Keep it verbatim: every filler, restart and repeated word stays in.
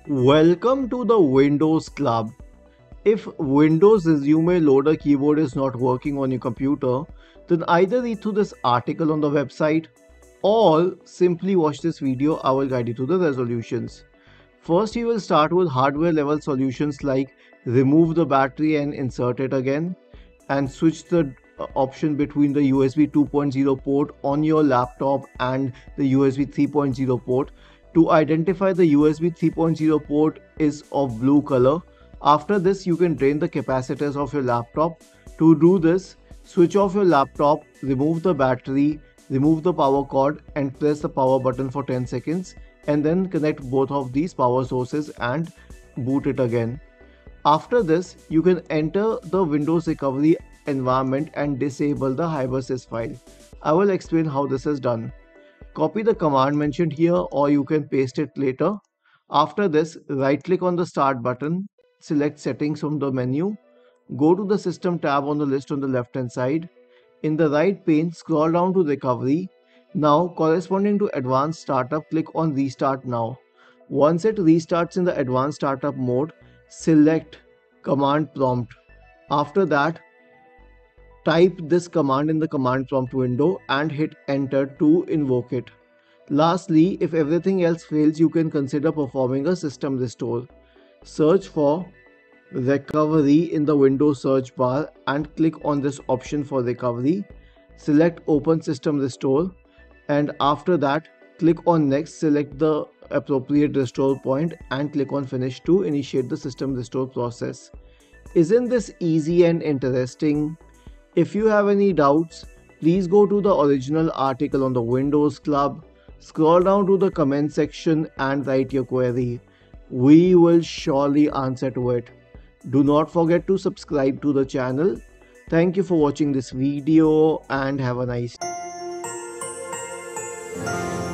Welcome to the Windows Club. If Windows Resume Loader keyboard is not working on your computer, then either read through this article on the website or simply watch this video. I will guide you to the resolutions. First, you will start with hardware level solutions like remove the battery and insert it again, and switch the uh, option between the U S B two point oh port on your laptop and the U S B three point oh port. To identify the U S B three point oh port is of blue color. After this, you can drain the capacitors of your laptop. To do this, switch off your laptop, remove the battery, remove the power cord and press the power button for ten seconds, and then connect both of these power sources and boot it again. After this, you can enter the Windows recovery environment and disable the hypersys file. I will explain how this is done. Copy the command mentioned here or you can paste it later. After this, right click on the start button, select settings from the menu, go to the system tab on the list on the left hand side. In the right pane, scroll down to recovery. Now, corresponding to advanced startup, click on restart now. Once it restarts in the advanced startup mode, select command prompt. After that, type this command in the command prompt window and hit enter to invoke it. Lastly, if everything else fails, you can consider performing a system restore. Search for recovery in the Windows search bar and click on this option for recovery. Select open system restore, and after that click on next, select the appropriate restore point and click on finish to initiate the system restore process. Isn't this easy and interesting? If you have any doubts, please go to the original article on the Windows Club, scroll down to the comment section and write your query. We will surely answer to it. Do not forget to subscribe to the channel. Thank you for watching this video and have a nice day.